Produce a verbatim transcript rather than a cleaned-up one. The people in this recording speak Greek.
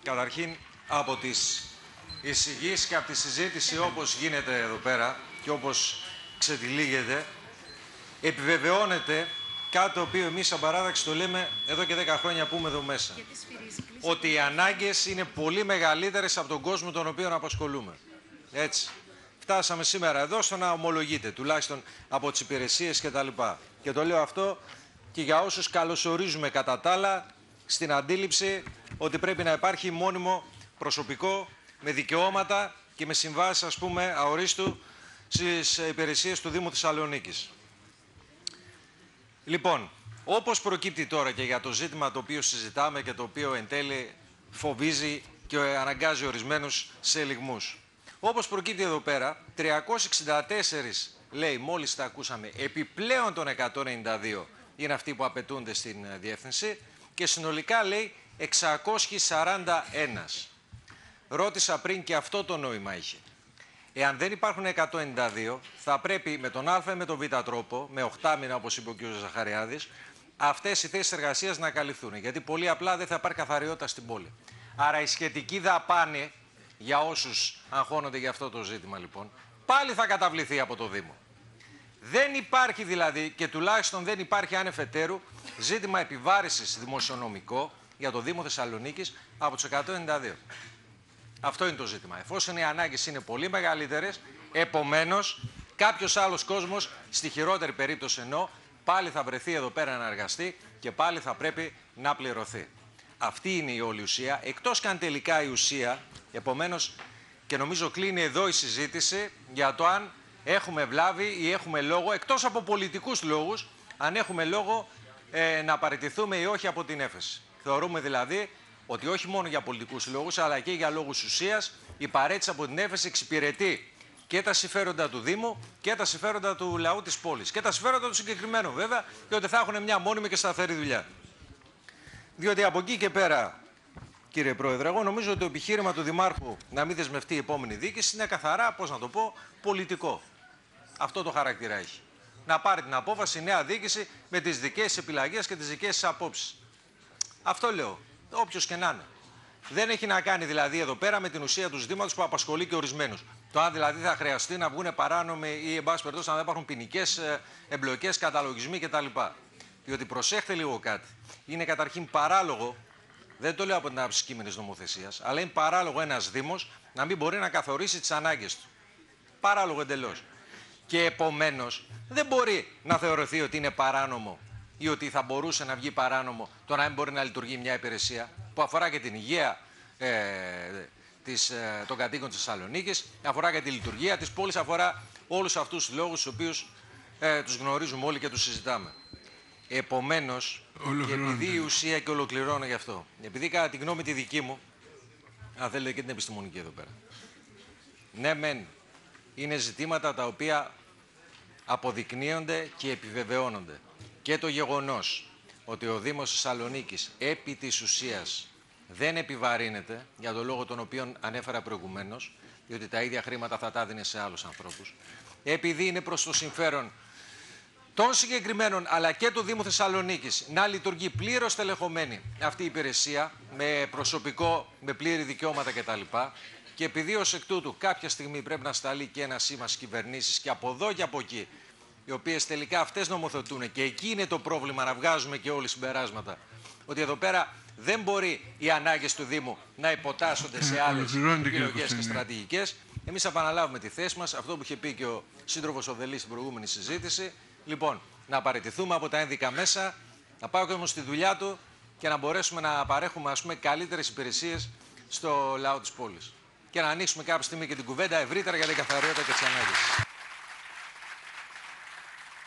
Καταρχήν, από τις εισηγήσεις και από τη συζήτηση όπως γίνεται εδώ πέρα και όπως ξετυλίγεται, επιβεβαιώνεται κάτι το οποίο εμείς σαν παράδαξη το λέμε εδώ και δέκα χρόνια που είμαι εδώ μέσα. Ότι οι ανάγκες είναι πολύ μεγαλύτερες από τον κόσμο τον οποίο απασχολούμε. Έτσι. Φτάσαμε σήμερα εδώ στο να ομολογείται, τουλάχιστον από τις υπηρεσίες και τα λοιπά. Και το λέω αυτό και για όσους καλωσορίζουμε κατά τα άλλα στην αντίληψη ότι πρέπει να υπάρχει μόνιμο προσωπικό με δικαιώματα και με συμβάσεις, ας πούμε, αορίστου στις υπηρεσίες του Δήμου Θεσσαλονίκης. Λοιπόν, όπως προκύπτει τώρα και για το ζήτημα το οποίο συζητάμε και το οποίο εν τέλει φοβίζει και αναγκάζει ορισμένους σε ελιγμούς. Όπως προκύπτει εδώ πέρα, τριακόσιες εξήντα τέσσερις, λέει, μόλις τα ακούσαμε, επιπλέον των εκατόν ενενήντα δύο είναι αυτοί που απαιτούνται στην διεύθυνση και συνολικά, λέει, εξακόσιοι σαράντα ένα. Ρώτησα πριν και αυτό το νόημα είχε. Εάν δεν υπάρχουν εκατόν ενενήντα δύο, θα πρέπει με τον Α ή με τον Β τρόπο, με οχτάμινα όπως είπε ο κ. Ζαχαριάδης, αυτές οι θέσεις εργασίας να καλυφθούν. Γιατί πολύ απλά δεν θα υπάρχει καθαριότητα στην πόλη. Άρα η σχετική δαπάνη, για όσους αγχώνονται για αυτό το ζήτημα λοιπόν, πάλι θα καταβληθεί από το Δήμο. Δεν υπάρχει δηλαδή, και τουλάχιστον δεν υπάρχει άνευ ετέρου, ζήτημα επιβάρησης δημοσιονομικό για το Δήμο Θεσσαλονίκης από τους εκατόν ενενήντα δύο. Αυτό είναι το ζήτημα. Εφόσον οι ανάγκες είναι πολύ μεγαλύτερες, επομένως κάποιος άλλος κόσμος, στη χειρότερη περίπτωση εννοώ, πάλι θα βρεθεί εδώ πέρα να εργαστεί και πάλι θα πρέπει να πληρωθεί. Αυτή είναι η όλη ουσία, εκτός και αν τελικά η ουσία, επομένως, και νομίζω κλείνει εδώ η συζήτηση για το αν έχουμε βλάβη ή έχουμε λόγο, εκτός από πολιτικούς λόγους, αν έχουμε λόγο ε, να παραιτηθούμε ή όχι από την έφεση. Θεωρούμε δηλαδή ότι όχι μόνο για πολιτικούς λόγους, αλλά και για λόγους ουσίας, η παρέτηση από την έφεση εξυπηρετεί και τα συμφέροντα του Δήμου και τα συμφέροντα του λαού της πόλης. Και τα συμφέροντα του συγκεκριμένου βέβαια, και ότι θα έχουν μια μόνιμη και σταθερή δουλειά. Διότι από εκεί και πέρα, κύριε Πρόεδρε, εγώ νομίζω ότι το επιχείρημα του Δημάρχου να μην δεσμευτεί η επόμενη διοίκηση είναι καθαρά, πώς να το πω, πολιτικό. Αυτό το χαρακτήρα έχει. Να πάρει την απόφαση η νέα διοίκηση με τις δικές της επιλογές και τις δικές της απόψεις. Αυτό λέω. Όποιος και να είναι. Δεν έχει να κάνει δηλαδή εδώ πέρα με την ουσία του ζητήματος που απασχολεί και ορισμένους. Το αν δηλαδή θα χρειαστεί να βγουν παράνομοι ή εν πάση περιπτώσει να δεν υπάρχουν ποινικές εμπλοκές, καταλογισμοί κτλ. Διότι προσέχτε λίγο κάτι. Είναι καταρχήν παράλογο, δεν το λέω από την άποψη κείμενης νομοθεσίας, αλλά είναι παράλογο ένας Δήμος να μην μπορεί να καθορίσει τις ανάγκες του. Παράλογο εντελώς. Και επομένως δεν μπορεί να θεωρηθεί ότι είναι παράνομο ή ότι θα μπορούσε να βγει παράνομο το να μην μπορεί να λειτουργεί μια υπηρεσία που αφορά και την υγεία ε, της, ε, των κατοίκων της Θεσσαλονίκης, αφορά και τη λειτουργία της πόλης, αφορά όλους αυτούς τους λόγους τους οποίους ε, τους γνωρίζουμε όλοι και τους συζητάμε. Επομένως, και επειδή η ουσία, και ολοκληρώνω γι' αυτό, επειδή κατά τη γνώμη τη δική μου, αν θέλετε και την επιστημονική εδώ πέρα, ναι μεν είναι ζητήματα τα οποία αποδεικνύονται και επιβεβαιώνονται. Και το γεγονός ότι ο Δήμος Θεσσαλονίκης επί της ουσίας δεν επιβαρύνεται, για τον λόγο τον οποίο ανέφερα προηγουμένως, διότι τα ίδια χρήματα θα τα δίνει σε άλλους ανθρώπους, επειδή είναι προς το συμφέρον των συγκεκριμένων αλλά και του Δήμου Θεσσαλονίκης να λειτουργεί πλήρως τελεχωμένη αυτή η υπηρεσία με προσωπικό, με πλήρη δικαιώματα κτλ. Και επειδή ως εκ τούτου κάποια στιγμή πρέπει να σταλεί και ένα σήμα στις κυβερνήσεις και από εδώ και από εκεί, οι οποίες τελικά αυτές νομοθετούν και εκεί είναι το πρόβλημα να βγάζουμε και όλοι συμπεράσματα, ότι εδώ πέρα δεν μπορεί οι ανάγκες του Δήμου να υποτάσσονται σε άλλες επιλογές και στρατηγικές. Εμείς θα επαναλάβουμε τη θέση μας, αυτό που είχε πει και ο σύντροφος ο Δελής στην προηγούμενη συζήτηση. Λοιπόν, να παραιτηθούμε από τα ένδικα μέσα, να πάω και όμως στη δουλειά του και να μπορέσουμε να παρέχουμε, ας πούμε, καλύτερες υπηρεσίες στο λαό της πόλης. Και να ανοίξουμε κάποια στιγμή και την κουβέντα ευρύτερα για την καθαριότητα και τις ανάγκες.